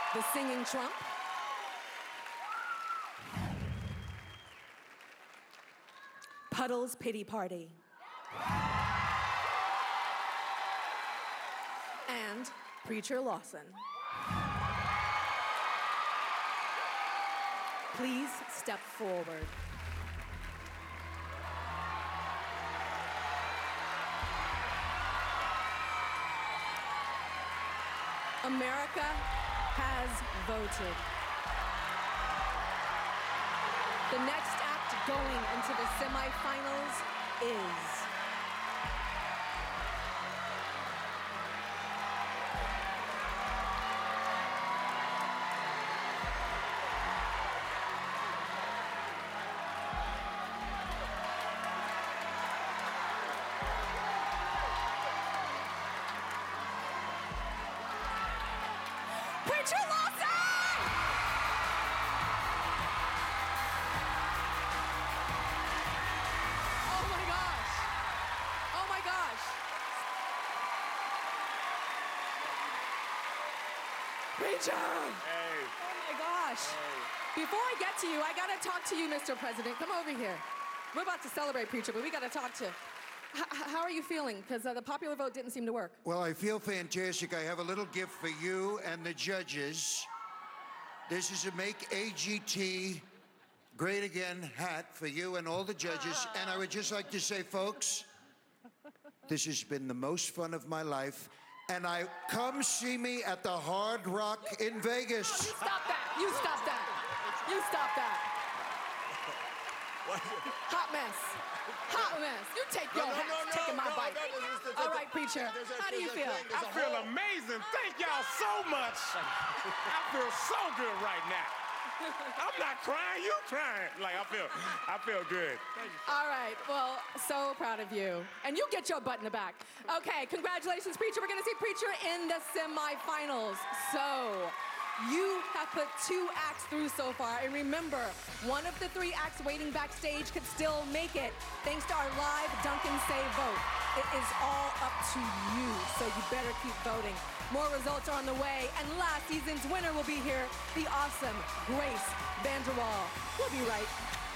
The Singing Trump. Puddle's Pity Party. And Preacher Lawson. Please step forward. America has voted. The next act going into the semifinals is Preacher Lawson! Oh my gosh. Oh my gosh. Preacher! Hey. Oh my gosh. Hey. Before I get to you, I gotta talk to you, Mr. President. Come over here. We're about to celebrate, Preacher, but we gotta talk to you. How are you feeling? Because the popular vote didn't seem to work. Well, I feel fantastic. I have a little gift for you and the judges. This is a Make AGT Great Again hat for you and all the judges. And I would just like to say, folks, this has been the most fun of my life. And come see me at the Hard Rock in Vegas. You stop that. You stop that. You stop that. Hot mess. Hot mess. You take your hat, taking my bite. All right, Preacher, how do you feel? I feel amazing. Thank y'all so much. I feel so good right now. I'm not crying, you crying. Like, I feel good. Thank you. All right, well, so proud of you. And you get your butt in the back. Okay, congratulations, Preacher. We're gonna see Preacher in the semifinals. So, you have put 2 acts through so far. And remember, one of the 3 acts waiting backstage could still make it, thanks to our live Duncan Say vote. It is all up to you, so you better keep voting. More results are on the way, and last season's winner will be here, the awesome Grace VanderWaal. We'll be right